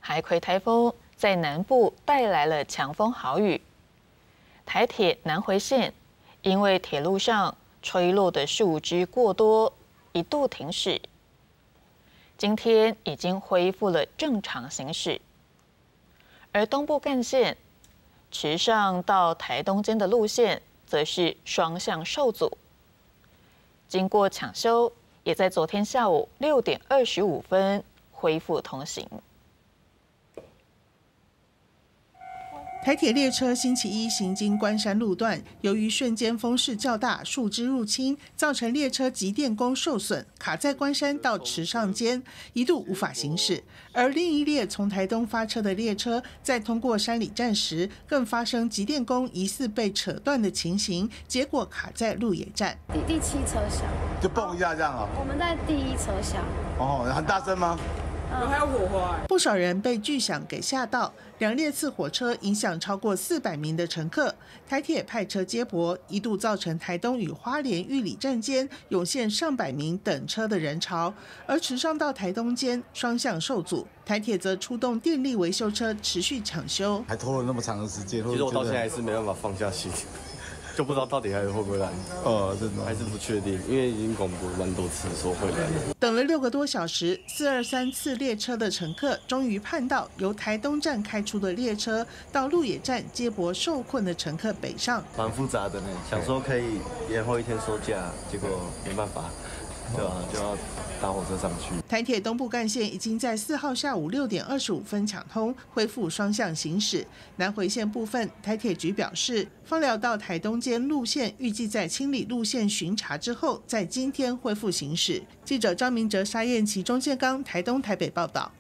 海葵台风在南部带来了强风豪雨，台铁南回线因为铁路上吹落的树枝过多，一度停驶。今天已经恢复了正常行驶，而东部干线池上到台东间的路线则是双向受阻，经过抢修，也在昨天下午6点25分恢复通行。 台铁列车星期一行经关山路段，由于瞬间风势较大，树枝入侵，造成列车集电弓受损，卡在关山到池上间，一度无法行驶。而另一列从台东发车的列车，在通过山里站时，更发生集电弓疑似被扯断的情形，结果卡在鹿野站。 第7车厢就蹦一下这样啊？ 我们在第1车厢。 哦，很大声吗？ 还有火花， 不少人被巨响给吓到。2列次火车影响超过400名的乘客，台铁派车接驳，一度造成台东与花莲玉里站间涌现上百名等车的人潮，而池上到台东间双向受阻，台铁则出动电力维修车持续抢修。 还拖了那么长的时间， 其实我到现在还是没办法放下心。就不知道到底还会不会来， 真的还是不确定，因为已经广播蛮多次说会来。 等了6个多小时，423次列车的乘客终于盼到由台东站开出的列车到鹿野站接驳受困的乘客北上。 蛮复杂的呢，想说可以延后1天收假，结果没办法，就要搭火车上去。 台铁东部干线已经在4号下午6点25分抢通，恢复双向行驶。南回线部分，台铁局表示，枋寮到台东间路线预计在清理路线巡查之后，在今天恢复行驶。记者张明哲、沙燕琪、钟建刚台东台北报道。